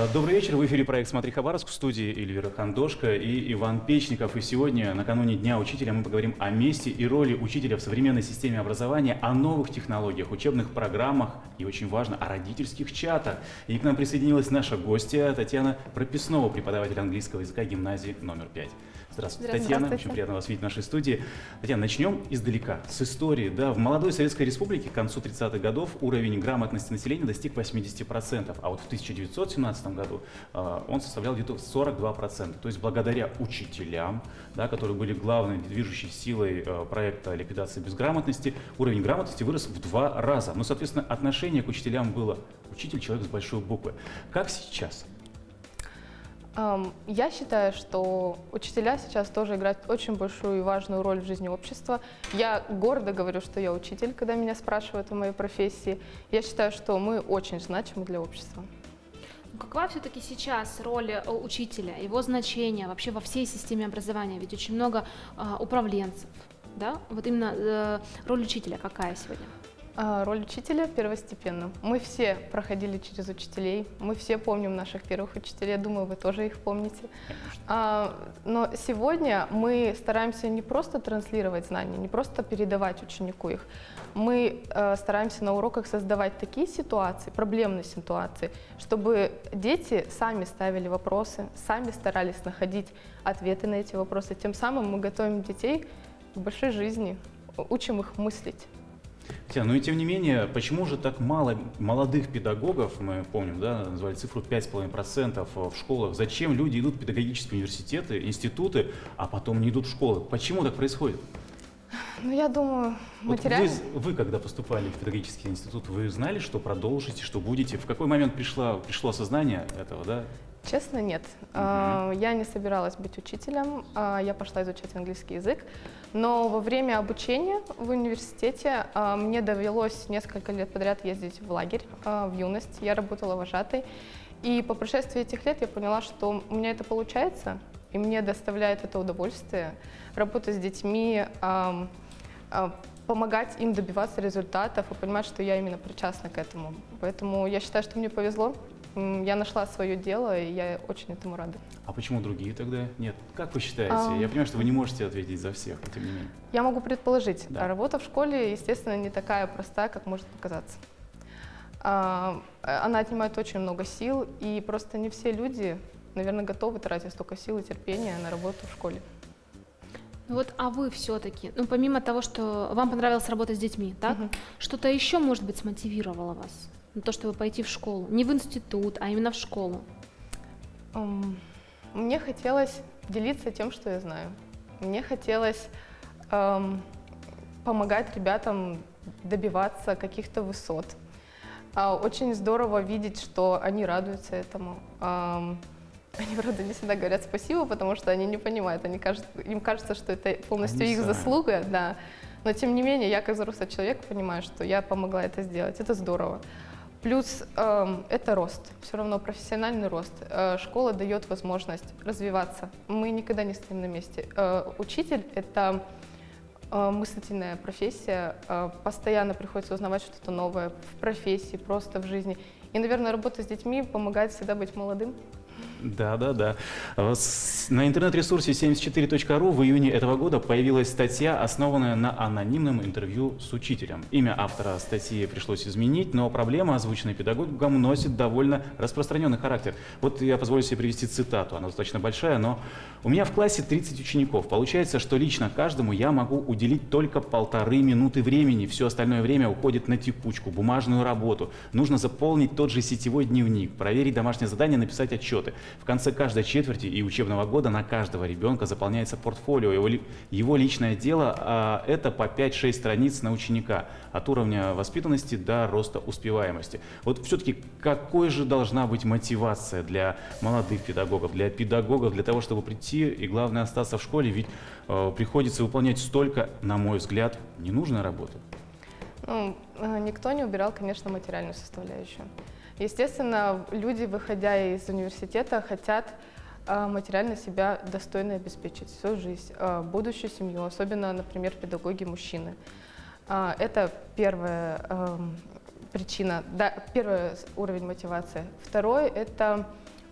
Добрый вечер. В эфире проект «Смотри Хабаровск», в студии Эльвира Хандошко и Иван Печников. И сегодня, накануне Дня учителя, мы поговорим о месте и роли учителя в современной системе образования, о новых технологиях, учебных программах и, очень важно, о родительских чатах. И к нам присоединилась наша гостья Татьяна Прописнова, преподаватель английского языка гимназии номер 5. Здравствуйте, Татьяна. Очень приятно вас видеть в нашей студии. Татьяна, начнем издалека, с истории. Да, в молодой Советской Республике к концу 30-х годов уровень грамотности населения достиг 80%, а вот в 1917 году он составлял где-то 42%. То есть благодаря учителям, да, которые были главной движущей силой проекта ликвидации безграмотности, уровень грамотности вырос в 2 раза. Но, соответственно, отношение к учителям было учитель — человек с большой буквы. Как сейчас? Я считаю, что учителя сейчас тоже играют очень большую и важную роль в жизни общества. Я гордо говорю, что я учитель, когда меня спрашивают о моей профессии. Я считаю, что мы очень значимы для общества. Какова все-таки сейчас роль учителя, его значение вообще во всей системе образования? Ведь очень много управленцев, да? Вот именно роль учителя какая сегодня? Роль учителя первостепенна. Мы все проходили через учителей, мы все помним наших первых учителей, я думаю, вы тоже их помните. Но сегодня мы стараемся не просто транслировать знания, не просто передавать ученику их, мы стараемся на уроках создавать такие ситуации, проблемные ситуации, чтобы дети сами ставили вопросы, сами старались находить ответы на эти вопросы. Тем самым мы готовим детей к большой жизни, учим их мыслить. Ну и тем не менее, почему же так мало молодых педагогов, мы помним, да, назвали цифру 5,5% в школах, зачем люди идут в педагогические университеты, институты, а потом не идут в школы? Почему так происходит? Ну, я думаю, материально... Вот вы, когда поступали в педагогический институт, вы знали, что продолжите, что будете? В какой момент пришло осознание этого, да? Честно, нет. Я не собиралась быть учителем, я пошла изучать английский язык, но во время обучения в университете мне довелось несколько лет подряд ездить в лагерь, в юность, я работала вожатой, и по прошествии этих лет я поняла, что у меня это получается, и мне доставляет это удовольствие работать с детьми, помогать им добиваться результатов и понимать, что я именно причастна к этому. Поэтому я считаю, что мне повезло. Я нашла свое дело, и я очень этому рада. А почему другие тогда нет? Как вы считаете? Я понимаю, что вы не можете ответить за всех, но тем не менее. Я могу предположить. Да. Работа в школе, естественно, не такая простая, как может показаться. Она отнимает очень много сил, и просто не все люди, наверное, готовы тратить столько сил и терпения на работу в школе. Вот, а вы все-таки, ну, помимо того, что вам понравилось работать с детьми, так? Что-то еще, может быть, смотивировало вас на то, чтобы пойти в школу? Не в институт, а именно в школу. Мне хотелось делиться тем, что я знаю. Мне хотелось помогать ребятам добиваться каких-то высот. Очень здорово видеть, что они радуются этому. Они, правда, не всегда говорят спасибо, потому что они не понимают, им кажется, что это полностью их заслуга, да. Но тем не менее, я как взрослый человек понимаю, что я помогла это сделать, это здорово. Плюс это рост, все равно профессиональный рост. Школа дает возможность развиваться, мы никогда не стоим на месте. Учитель – это мыслительная профессия, постоянно приходится узнавать что-то новое в профессии, просто в жизни. И, наверное, работа с детьми помогает всегда быть молодым. Да. На интернет-ресурсе 74.ru в июне этого года появилась статья, основанная на анонимном интервью с учителем. Имя автора статьи пришлось изменить, но проблема, озвученная педагогом, носит довольно распространенный характер. Вот я позволю себе привести цитату, она достаточно большая, но «У меня в классе 30 учеников. Получается, что лично каждому я могу уделить только 1,5 минуты времени. Все остальное время уходит на текучку, бумажную работу. Нужно заполнить тот же сетевой дневник, проверить домашнее задание, написать отчеты. В конце каждой четверти и учебного года на каждого ребенка заполняется портфолио, его личное дело, а это по 5-6 страниц на ученика, от уровня воспитанности до роста успеваемости». Вот все-таки какой же должна быть мотивация для молодых педагогов, для того, чтобы прийти и, главное, остаться в школе, ведь приходится выполнять столько, на мой взгляд, ненужной работы. Ну, никто не убирал, конечно, материальную составляющую. Естественно, люди, выходя из университета, хотят материально себя достойно обеспечить всю жизнь, будущую семью, особенно, например, педагоги-мужчины. Это первая причина, да, первый уровень мотивации. Второй – это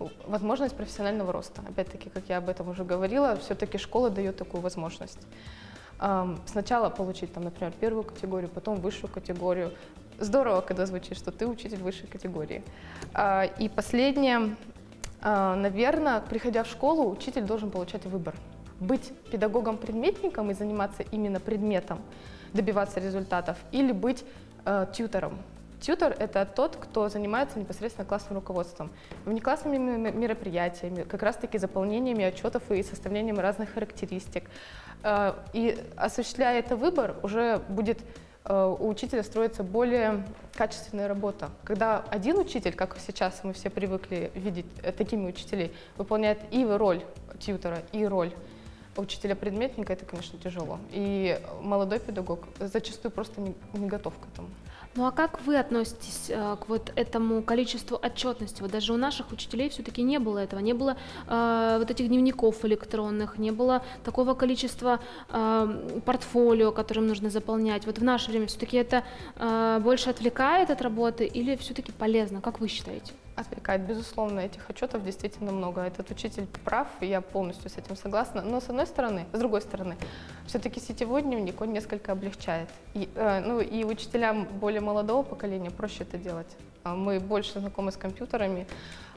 возможность профессионального роста. Опять-таки, как я об этом уже говорила, все-таки школа дает такую возможность. Сначала получить, там, например, первую категорию, потом высшую категорию. Здорово, когда звучит, что ты учитель высшей категории. И последнее, наверное, приходя в школу, учитель должен получать выбор. Быть педагогом-предметником и заниматься именно предметом, добиваться результатов, или быть тьютором. Тьютор – это тот, кто занимается непосредственно классным руководством, внеклассными мероприятиями, как раз-таки заполнениями отчетов и составлением разных характеристик. И осуществляя этот выбор, уже будет у учителя строится более качественная работа. Когда один учитель, как сейчас мы все привыкли видеть такими учителей, выполняет и роль тьютора, и роль учителя-предметника, это, конечно, тяжело. И молодой педагог зачастую просто не готов к этому. Ну а как вы относитесь к вот этому количеству отчетности? Вот даже у наших учителей все-таки не было этого, не было вот этих дневников электронных, не было такого количества портфолио, которым нужно заполнять. Вот в наше время все-таки это больше отвлекает от работы или все-таки полезно? Как вы считаете? Отвлекает, безусловно, этих отчетов действительно много. Этот учитель прав, и я полностью с этим согласна. Но с одной стороны, с другой стороны, все-таки сетевой дневник, он несколько облегчает. И учителям более молодого поколения проще это делать. Мы больше знакомы с компьютерами.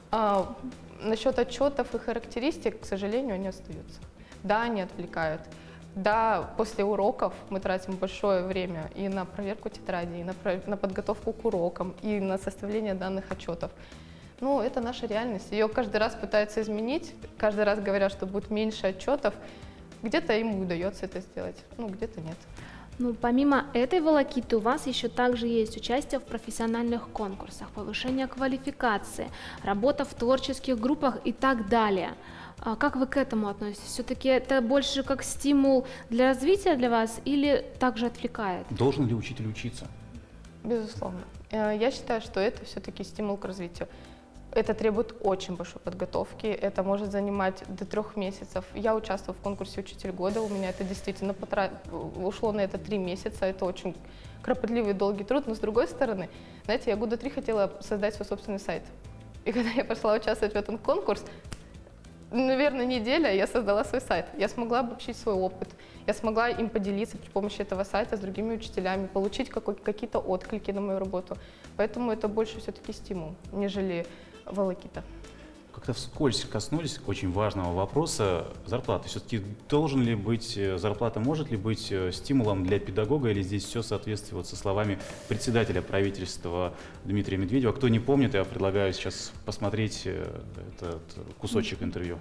Насчет отчетов и характеристик, к сожалению, они остаются. Да, они отвлекают. Да, после уроков мы тратим большое время и на проверку тетрадей, и на подготовку к урокам, и на составление данных отчетов. Ну, это наша реальность. Ее каждый раз пытаются изменить, каждый раз говорят, что будет меньше отчетов. Где-то им удается это сделать, где-то нет. Ну, помимо этой волокиты у вас еще также есть участие в профессиональных конкурсах, повышение квалификации, работа в творческих группах и так далее. Как вы к этому относитесь? Все-таки это больше как стимул для развития для вас или также отвлекает? Должен ли учитель учиться? Безусловно. Я считаю, что это все-таки стимул к развитию. Это требует очень большой подготовки, это может занимать до 3 месяцев. Я участвовала в конкурсе «Учитель года», у меня это действительно ушло на это 3 месяца, это очень кропотливый и долгий труд, но с другой стороны, знаете, я года 3 хотела создать свой собственный сайт. И когда я пошла участвовать в этом конкурс, наверное, неделя, я создала свой сайт. Я смогла обобщить свой опыт, я смогла им поделиться при помощи этого сайта с другими учителями, получить какие-то отклики на мою работу. Поэтому это больше все-таки стимул, нежели волокита. Как-то вскользь коснулись очень важного вопроса зарплаты. Все-таки должен ли быть зарплата, может ли быть стимулом для педагога, или здесь все соответствует со словами председателя правительства Дмитрия Медведева? Кто не помнит, я предлагаю сейчас посмотреть этот кусочек интервью.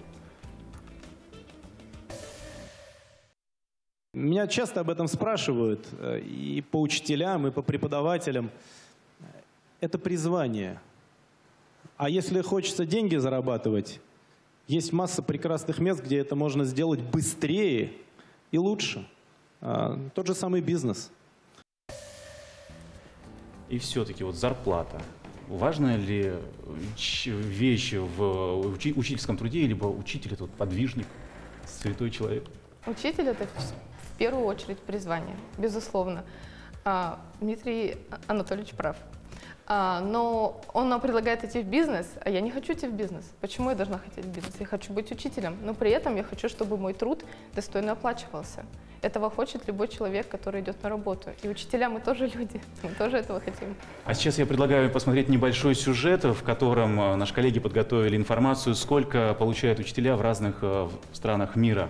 Меня часто об этом спрашивают и по учителям, и по преподавателям. Это призвание. А если хочется деньги зарабатывать, есть масса прекрасных мест, где это можно сделать быстрее и лучше. Тот же самый бизнес. И все-таки вот зарплата. Важная ли вещь в учительском труде, либо учитель это подвижник, святой человек? Учитель – это в первую очередь призвание, безусловно. Дмитрий Анатольевич прав. Но он нам предлагает идти в бизнес, а я не хочу идти в бизнес. Почему я должна хотеть в бизнес? Я хочу быть учителем, но при этом я хочу, чтобы мой труд достойно оплачивался. Этого хочет любой человек, который идет на работу. И учителя мы тоже люди, мы тоже этого хотим. А сейчас я предлагаю посмотреть небольшой сюжет, в котором наши коллеги подготовили информацию, сколько получают учителя в разных странах мира.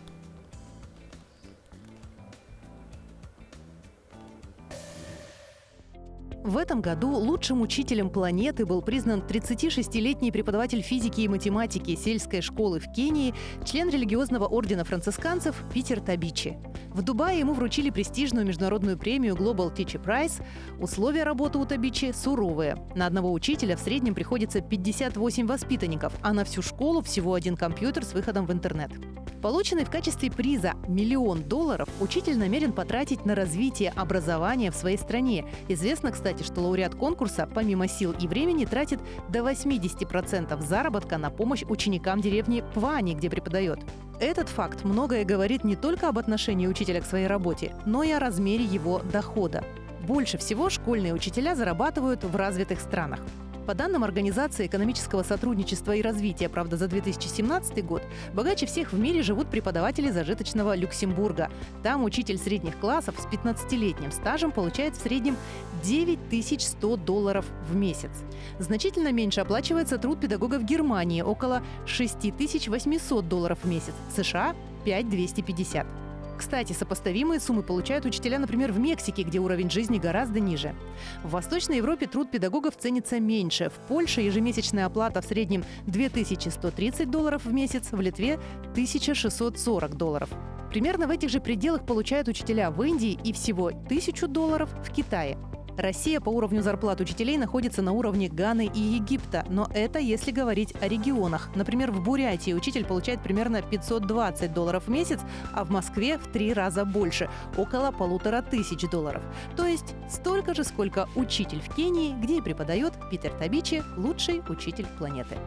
В этом году лучшим учителем планеты был признан 36-летний преподаватель физики и математики сельской школы в Кении, член религиозного ордена францисканцев Питер Табичи. В Дубае ему вручили престижную международную премию Global Teacher Prize. Условия работы у Табичи суровые. На одного учителя в среднем приходится 58 воспитанников, а на всю школу всего 1 компьютер с выходом в интернет. Полученный в качестве приза $1 миллион учитель намерен потратить на развитие образования в своей стране. Известно, кстати, что лауреат конкурса помимо сил и времени тратит до 80% заработка на помощь ученикам деревни Пвани, где преподает. Этот факт многое говорит не только об отношении учителя к своей работе, но и о размере его дохода. Больше всего школьные учителя зарабатывают в развитых странах. По данным Организации экономического сотрудничества и развития, правда, за 2017 год, богаче всех в мире живут преподаватели зажиточного Люксембурга. Там учитель средних классов с 15-летним стажем получает в среднем $9100 в месяц. Значительно меньше оплачивается труд педагога в Германии – около $6800 в месяц, в США – $5250. Кстати, сопоставимые суммы получают учителя, например, в Мексике, где уровень жизни гораздо ниже. В Восточной Европе труд педагогов ценится меньше. В Польше ежемесячная оплата в среднем $2130 в месяц, в Литве $1640. Примерно в этих же пределах получают учителя в Индии и всего $1000 в Китае. Россия по уровню зарплат учителей находится на уровне Ганы и Египта, но это если говорить о регионах. Например, в Бурятии учитель получает примерно $520 в месяц, а в Москве в 3 раза больше – около $1500. То есть столько же, сколько учитель в Кении, где и преподает Питер Табичи, лучший учитель планеты.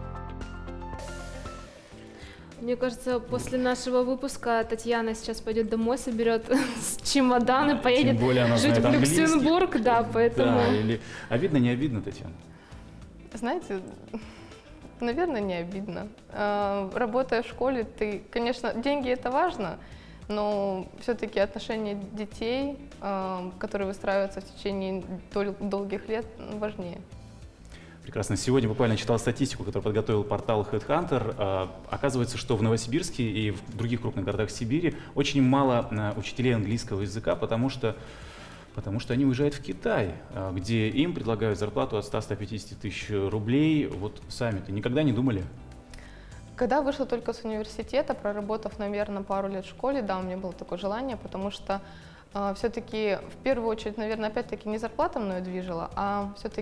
Мне кажется, после нашего выпуска Татьяна сейчас пойдет домой, соберет чемодан и поедет жить в Люксембург. Да, поэтому... Да, или обидно, не обидно, Татьяна? Знаете, наверное, не обидно. Работая в школе, ты, конечно, деньги – это важно, но все-таки отношения детей, которые выстраиваются в течение долгих лет, важнее. Прекрасно. Сегодня буквально читал статистику, которую подготовил портал HeadHunter. Оказывается, что в Новосибирске и в других крупных городах Сибири очень мало учителей английского языка, потому что они уезжают в Китай, где им предлагают зарплату от 100-150 тысяч рублей. Вот сами-то никогда не думали? Когда вышла только с университета, проработав, наверное, пару лет в школе, да, у меня было такое желание, потому что все-таки в первую очередь, наверное, опять-таки не зарплата мною движила, а все-таки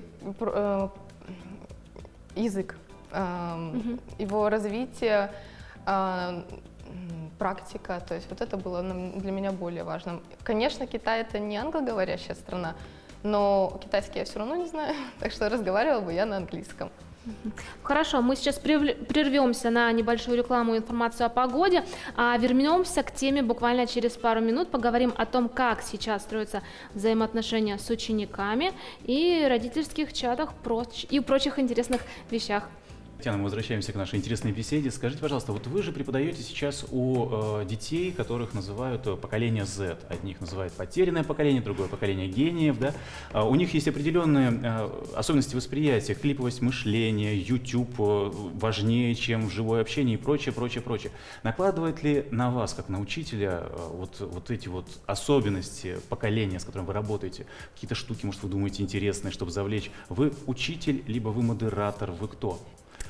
язык, его развитие, практика, то есть вот это было для меня более важным. Конечно, Китай — это не англоговорящая страна, но китайский я все равно не знаю, так что разговаривала бы я на английском. Хорошо, мы сейчас прервемся на небольшую рекламу и информацию о погоде, а вернемся к теме буквально через пару минут, поговорим о том, как сейчас строятся взаимоотношения с учениками и родительских чатах и прочих интересных вещах. Татьяна, мы возвращаемся к нашей интересной беседе. Скажите, пожалуйста, вот вы же преподаете сейчас у детей, которых называют поколение Z. Одних называют потерянное поколение, другое поколение гениев. Да? У них есть определенные особенности восприятия, клиповость мышления, YouTube важнее, чем живое общение и прочее, прочее, прочее. Накладывает ли на вас, как на учителя, вот эти вот особенности поколения, с которым вы работаете, какие-то штуки, может, вы думаете, интересные, чтобы завлечь? Вы учитель, либо вы модератор, вы кто?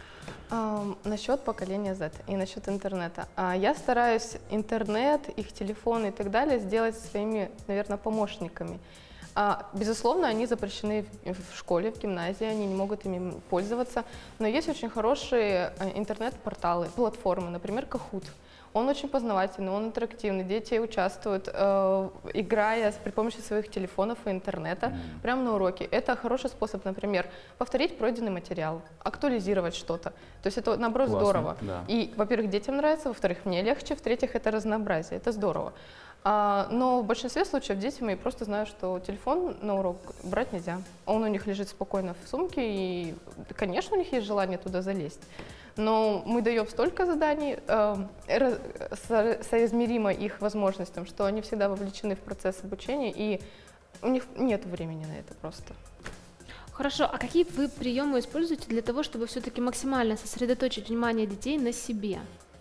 Насчет поколения Z и насчет интернета. Я стараюсь интернет, их телефоны и так далее сделать своими, наверное, помощниками. Безусловно, они запрещены в школе, в гимназии, они не могут ими пользоваться, но есть очень хорошие интернет-порталы, платформы, например, Kahoot. Он очень познавательный, он интерактивный, дети участвуют, играя при помощи своих телефонов и интернета прямо на уроке. Это хороший способ, например, повторить пройденный материал, актуализировать что-то. То есть это, наоборот, классно, здорово. Да. И, во-первых, детям нравится, во-вторых, мне легче, в-третьих, это разнообразие, это здорово. Но в большинстве случаев дети мои просто знают, что телефон на урок брать нельзя. Он у них лежит спокойно в сумке, и, конечно, у них есть желание туда залезть. Но мы даем столько заданий, соизмеримо их возможностям, что они всегда вовлечены в процесс обучения, и у них нет времени на это просто. Хорошо, а какие вы приемы используете для того, чтобы все-таки максимально сосредоточить внимание детей на себе?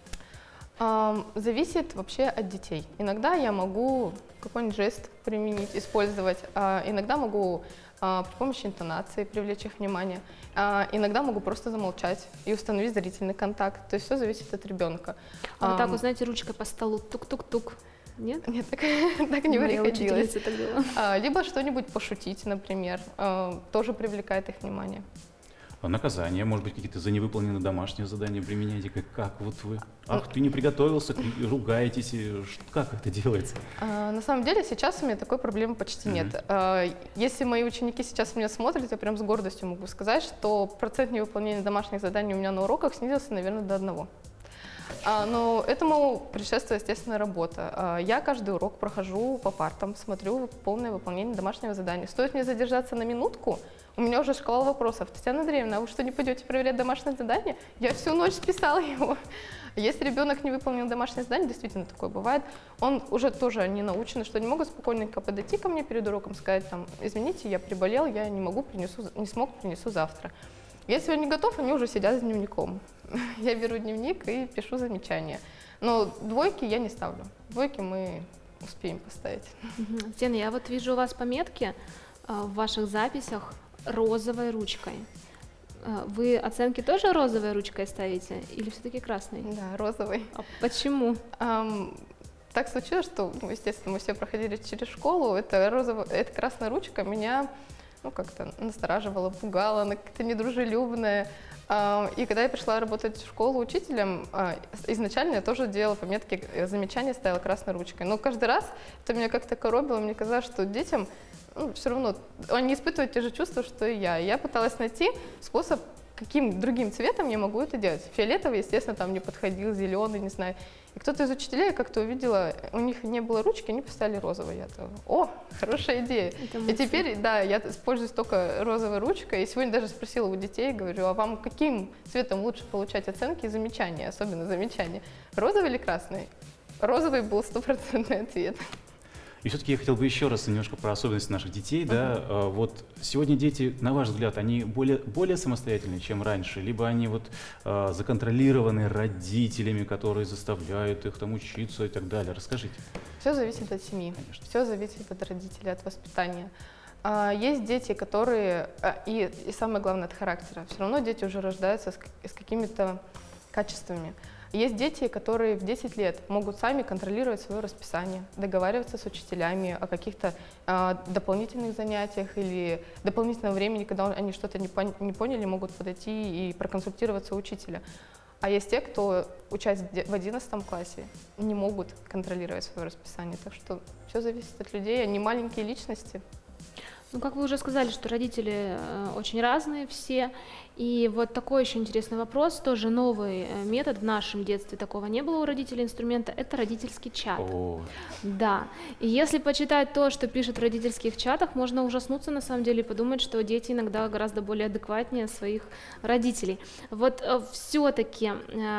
Зависит вообще от детей. Иногда я могу какой-нибудь жест применить, использовать, иногда могу при помощи интонации привлечь их внимание, иногда могу просто замолчать и установить зрительный контакт. То есть все зависит от ребенка. Вот так вот, знаете, ручкой по столу тук-тук-тук. Нет? Нет, так не приходилось. Так делала. Либо что-нибудь пошутить, например, тоже привлекает их внимание. Наказание, может быть, какие-то за невыполненные домашние задания применяете, как вот вы, ах, ты не приготовился, ругаетесь, как это делается? На самом деле сейчас у меня такой проблемы почти нет. Если мои ученики сейчас меня смотрят, я прям с гордостью могу сказать, что процент невыполнения домашних заданий у меня на уроках снизился, наверное, до 1. Но этому предшествует, естественно, работа. Я каждый урок прохожу по партам, смотрю полное выполнение домашнего задания. Стоит мне задержаться на минутку, у меня уже шкала вопросов. Татьяна Андреевна, а вы что, не пойдете проверять домашнее задание? Я всю ночь списала его. Если ребенок не выполнил домашнее задание, действительно такое бывает, он уже тоже не научен, что они могут спокойненько подойти ко мне перед уроком, сказать, там, извините, я приболел, я не смог, принесу завтра. Если он не готов, они уже сидят с дневником. Я беру дневник и пишу замечания. Но двойки я не ставлю. Двойки мы успеем поставить. Татьяна, я вот вижу у вас пометки в ваших записях розовой ручкой. Вы оценки тоже розовой ручкой ставите или все-таки красной? Да, розовой. А почему? Так случилось, что, естественно, мы все проходили через школу. Эта красная ручка меня как-то настораживала, пугала, она как-то недружелюбная. И когда я пришла работать в школу учителем, изначально я тоже делала пометки, замечания ставила красной ручкой. Но каждый раз это меня как-то коробило, мне казалось, что детям все равно они испытывают те же чувства, что и я. И я пыталась найти способ, каким другим цветом я могу это делать. Фиолетовый, естественно, там не подходил, зеленый, не знаю. И кто-то из учителей, я как-то увидела, у них не было ручки, они поставили розовый. Я думала, о, хорошая идея. И теперь, да, я использую только розовой ручкой. И сегодня даже спросила у детей, говорю, а вам каким цветом лучше получать оценки и замечания, особенно замечания? Розовый или красный? Розовый был 100% ответ. И все-таки я хотел бы еще раз немножко про особенности наших детей. Да? Вот сегодня дети, на ваш взгляд, они более самостоятельные, чем раньше? Либо они вот законтролированы родителями, которые заставляют их там учиться и так далее? Расскажите. Все зависит от семьи. Конечно. Все зависит от родителей, от воспитания. Есть дети, которые, и самое главное, от характера. Все равно дети уже рождаются с какими-то качествами. Есть дети, которые в 10 лет могут сами контролировать свое расписание, договариваться с учителями о каких-то дополнительных занятиях или дополнительном времени, когда они что-то не поняли, могут подойти и проконсультироваться у учителя. А есть те, кто, учась в 11 классе, не могут контролировать свое расписание. Так что все зависит от людей, они маленькие личности. Ну, как вы уже сказали, что родители очень разные все. И вот такой еще интересный вопрос, тоже новый метод, в нашем детстве такого не было у родителей инструмента, это родительский чат. Да, и если почитать то, что пишут в родительских чатах, можно ужаснуться на самом деле и подумать, что дети иногда гораздо более адекватнее своих родителей. Вот все-таки,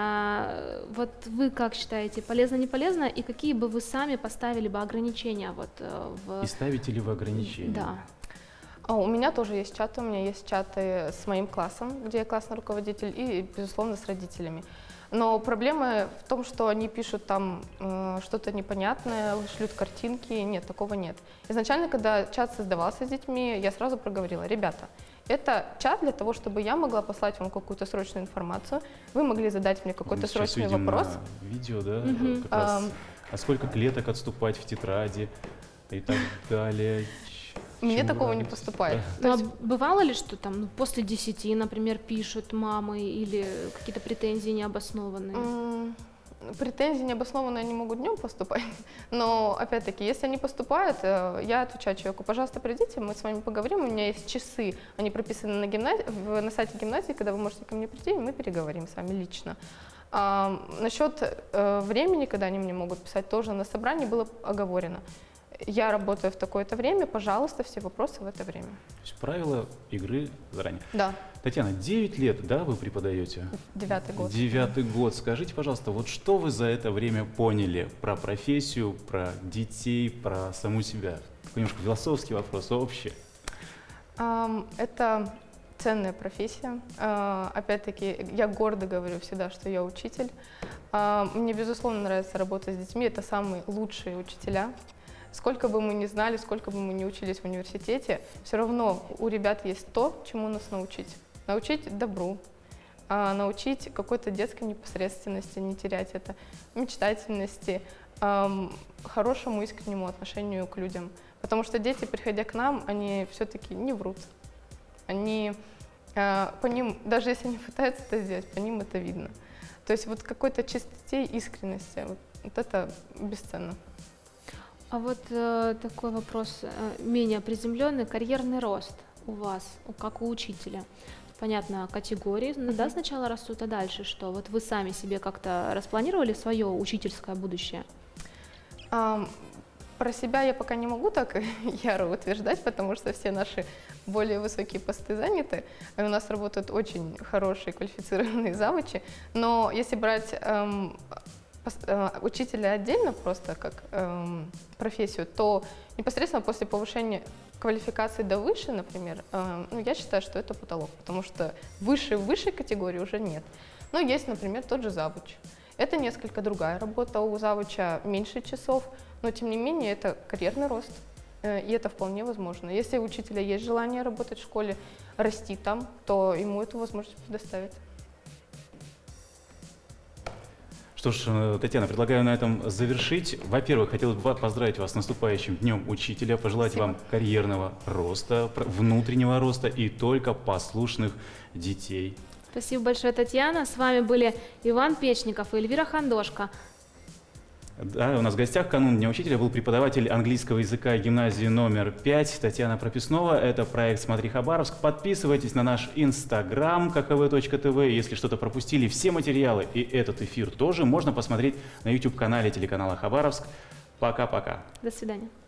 вот вы как считаете, полезно, не полезно, и какие бы вы сами поставили бы ограничения? И ставите ли вы ограничения? Да. У меня тоже есть чаты, у меня есть чаты с моим классом, где я классный руководитель, и, безусловно, с родителями. Но проблема в том, что они пишут там что-то непонятное, шлют картинки. Нет, такого нет. Изначально, когда чат создавался с детьми, я сразу проговорила, ребята, это чат для того, чтобы я могла послать вам какую-то срочную информацию, вы могли задать мне какой-то срочный вопрос. На видео, да, как раз, а сколько клеток отступать в тетради и так далее. Мне такого не поступает. А бывало ли, что там после 10, например, пишут мамы или какие-то претензии необоснованные? Претензии необоснованные они могут днем поступать, но опять-таки, если они поступают, я отвечаю человеку, пожалуйста, придите, мы с вами поговорим, у меня есть часы, они прописаны на сайте гимназии, когда вы можете ко мне прийти, и мы переговорим с вами лично. Насчет времени, когда они мне могут писать, тоже на собрании было оговорено. Я работаю в такое-то время, пожалуйста, все вопросы в это время. То есть правила игры заранее. Да. Татьяна, 9 лет, да, вы преподаете? 9-й год. 9-й год. Скажите, пожалуйста, вот что вы за это время поняли про профессию, про детей, про саму себя? Такой немножко философский вопрос, общий. Это ценная профессия. Опять-таки, я гордо говорю всегда, что я учитель. Мне, безусловно, нравится работать с детьми. Это самые лучшие учителя. Сколько бы мы ни знали, сколько бы мы ни учились в университете, все равно у ребят есть то, чему нас научить. Научить добру, научить какой-то детской непосредственности, не терять это, мечтательности, хорошему искреннему отношению к людям. Потому что дети, приходя к нам, они все-таки не врут. Они, по ним, даже если они пытаются это сделать, по ним это видно. То есть вот какой-то чистоте и искренности, вот это бесценно. А вот такой вопрос, менее приземленный, карьерный рост у вас, как у учителя. понятно, категории, да, сначала растут, а дальше что? Вот вы сами себе как-то распланировали свое учительское будущее? Про себя я пока не могу так яро утверждать, потому что все наши более высокие посты заняты, и у нас работают очень хорошие квалифицированные завучи. Но если брать учителя отдельно, просто как профессию, то непосредственно после повышения квалификации до выше, например, ну, я считаю, что это потолок, потому что высшей категории уже нет. Но есть, например, тот же завуч. Это несколько другая работа, у завуча меньше часов, но тем не менее это карьерный рост, и это вполне возможно. Если у учителя есть желание работать в школе, расти там, то ему эту возможность предоставить. Что ж, Татьяна, предлагаю на этом завершить. Во-первых, хотел бы поздравить вас с наступающим Днем Учителя, пожелать Спасибо. вам карьерного роста, внутреннего роста и только послушных детей. Спасибо большое, Татьяна. С вами были Иван Печников и Эльвира Хандошко. Да, у нас в гостях канун Дня Учителя был преподаватель английского языка гимназии номер 5 Татьяна Прописнова. Это проект «Смотри Хабаровск». Подписывайтесь на наш инстаграм kkv.tv. Если что-то пропустили, все материалы и этот эфир тоже можно посмотреть на YouTube-канале телеканала Хабаровск. Пока-пока. До свидания.